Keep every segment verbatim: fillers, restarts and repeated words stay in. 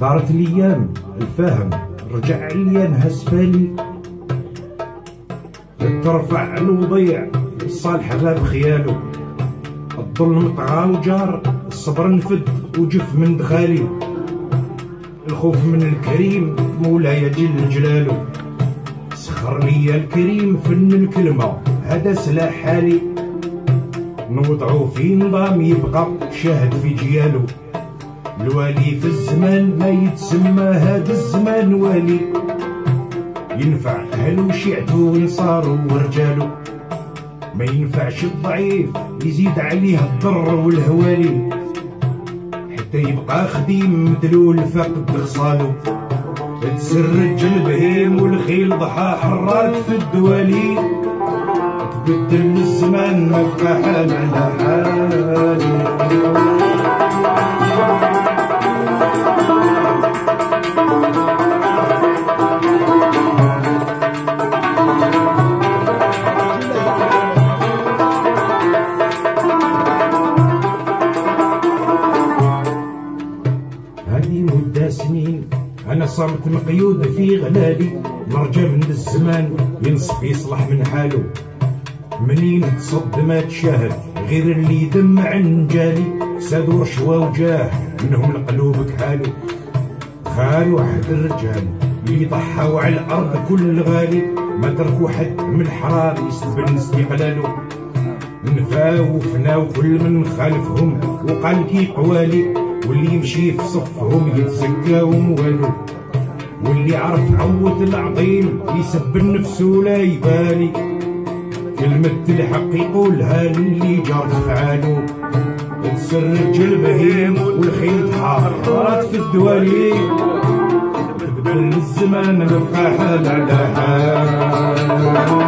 دارت الايام الفهم رجع ليا نهز بالي، ترفع الوضيع الصالح غاب خيالو، الظلم طغى وجار الصبر نفد وجف من دخالي، الخوف من الكريم مولاي جل جلالو، سخر ليا الكريم فن الكلمة هذا سلاح حالي، نوضعو في نظام يبقى شاهد في جيالو، الوالي في الزمان ما يتسمى هذا الزمان والي، ينفع اهلو شيعتو ونصارو ورجالو، ما ينفعش الضعيف يزيد عليه الضر والهوالي، حتى يبقى خديم مدلول فاقد خصالو، تسرج البهيم والخيل ضحى حراك في الدوالي، تبدل الزمان ما بقى حال على حالي. هذه مدة سنين أنا صرت مقيود في غلالي، مرجع من الزمان ينصف يصلح من حالو، منين تصد ما تشاهد غير اللي دمع عن جالي، فساد ورشوة وجاه منهم القلوب كحالو، خالو عهد الرجال اللي ضحاو على الأرض كل غالي، ما تركوا حد من الحرار يستبن استقلالو، نفاو وفناو كل من خالفهم وقال كي قوالي، واللي يمشي في صفهم يتزكى وموالو، واللي عرف عوت العظيم يسب النفس ولا يبالي، كلمة الحق يقولها للي جار فعالو، تسرج البهيم والخيل تحارات في الدوالي، تبدل الزمان نبقى حال على حال.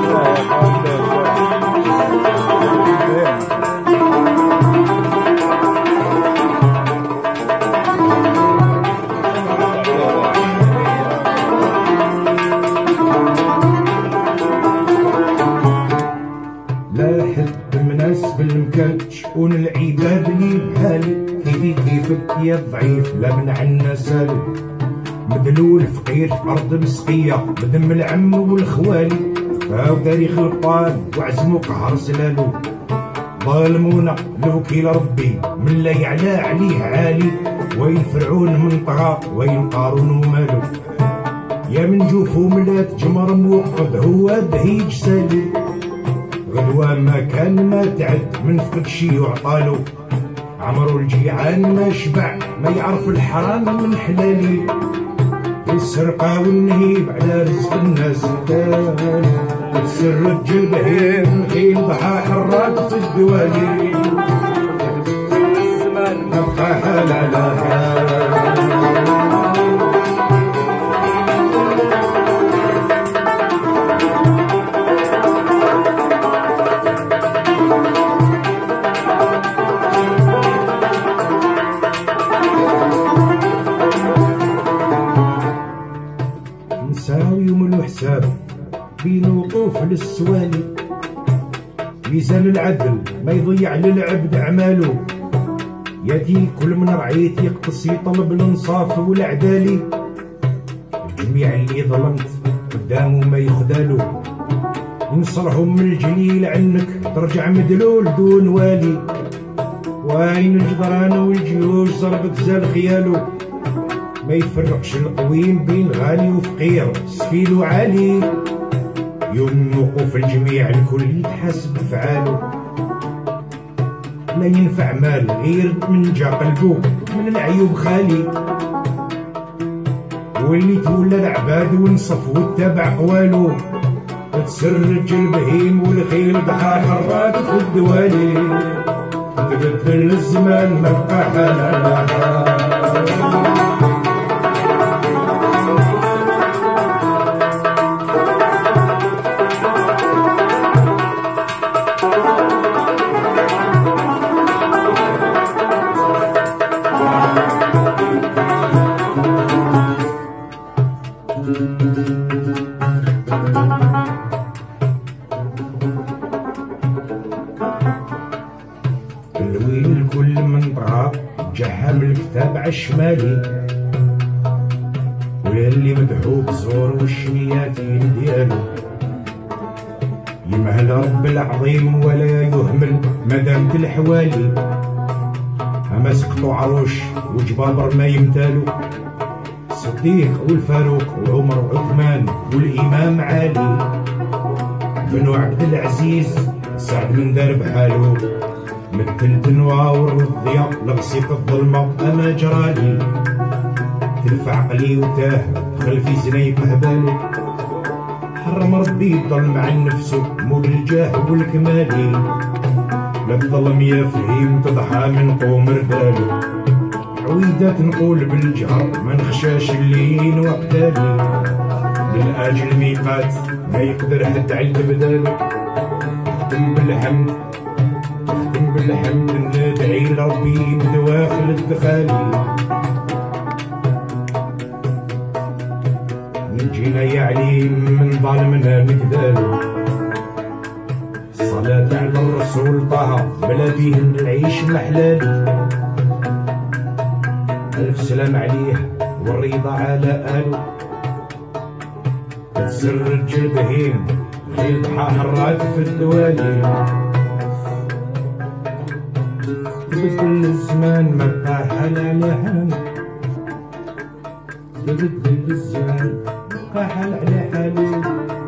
بالمكان شؤون العباد اللي بحالي، كيفي كيفك يا ضعيف لا من عنا سالو، مدلول فقير في ارض مسقيه بدم العم والخوالي، فاو تاريخ البطال وعزمو قهر سلالو، ظالمونا الوكيل ربي من لا يعلى عليه عالي، وين فرعون من طغى وين قارون ومالو، يا من جوفو ملات جمر موقد هو بهيج سالي، غدوة ما كان ما تعد من فقد شي وعطالو، عمرو الجيعان ما شبع ما يعرف الحرام من حلالي، السرقة والنهيب على رزق الناس تالي، تسرج البهيم خيل ضحى حراك في الدوالي، نبقى حال على حال. نساو يوم الحساب بين وقوف للسوالي، ميزان العدل ما يضيع للعبد اعمالو، يدي كل من رعيت يقتص يطلب الانصاف والعدالي، الجميع اللي ظلمت قدامه ما يخدالو، ينصرهم من الجليل عنك ترجع مدلول دون والي، وين الجدران والجيوش ضربت زال خيالو، ما يفرقش القويم بين غالي وفقير سفيل وعالي، يوم وقوف الجميع الكل يتحاسب بفعالو، لا ينفع مال غير من جا قلبو من العيوب خالي، واللي تولى العباد ونصف واتبع قوالو، تسرج البهيم والخيل ضحى حراك في الدوالي، تبدل الزمان ما بقى حال على حال. الويل كل من طغى جحم الكتاب عالشمالي، خويا اللي مدحوك زور والشنياتين ديالو يمهل رب العظيم ولا يهمل مدامت الحوالي اما سقطوا عروش وجبابر ما يمتالو صديق والفاروق وعمر وعثمان والامام علي بنو عبد العزيز سعد من دار بحالو مثل تنواور والضياء لغسيط الظلمه اما جرالي تلف عقلي وتاه خلفي زنيق هبالي حرم ربي يضل مع نفسه مول الجاه والكمالي لا تظلم يا فهيم تضحى من قوم رجالي عويدات نقول بالجهر ما نخشاش اللين وقتالي للاجل ميقات ما يقدر حد على بدالي اختم بالحمد اختم بالحمد ندعي لربي بدواخل الدخالي نجينا يا عليم من ظالمنا مكذالو الصلاة على الرسول طه بلا فيه نعيش محلالي ألف سلام عليه والرضا على آله تسرج البهيم غير ضحى حرات في الدوالي تبدل الزمان ما بقى حال على حال تبدل الزمان بقى حال على حالي